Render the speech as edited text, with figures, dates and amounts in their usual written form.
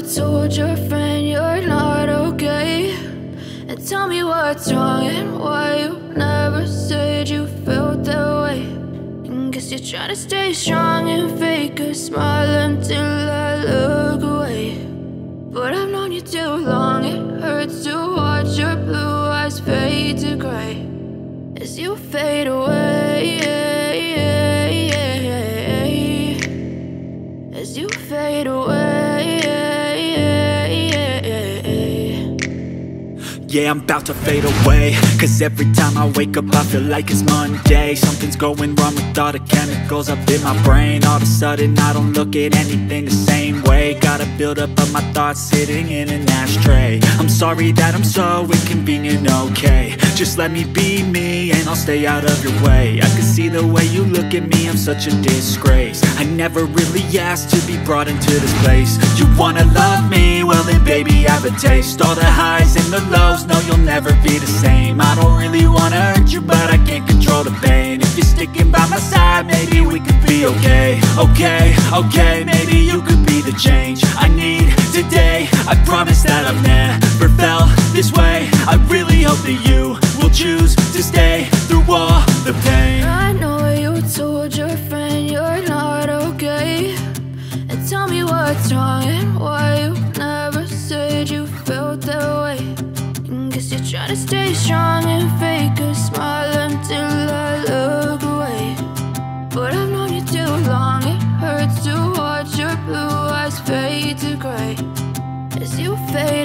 told your friend you're not okay, and tell me what's wrong and why you never said you felt that way. And guess you're trying to stay strong and fake a smile until I look away. But I've known you too long, it hurts to watch your blue eyes fade to gray as you fade away, as you fade away. Yeah, I'm about to fade away, cause every time I wake up I feel like it's Monday. Something's going wrong with all the chemicals up in my brain. All of a sudden I don't look at anything the same way. Gotta build up of my thoughts sitting in an ashtray. I'm sorry that I'm so inconvenient, okay. Just let me be me and I'll stay out of your way. I can see the way you look at me, I'm such a disgrace. I never really asked to be brought into this place. You wanna love me? Well then baby, have a taste. All the highs and the lows, no, you'll never be the same. I don't really wanna hurt you, but I can't control the pain. If you're sticking by my side, maybe we could be okay. Okay, maybe you could be the change I need today. I promise that I've never felt this way. I really hope that you will choose to stay through all the pain. I know you told your friend you're not okay, and tell me what's wrong and why you never said you felt that way. Guess you're trying to stay strong and fake a smile until I look away. But I've known you too long, it hurts to watch your blue eyes fade to gray as you fade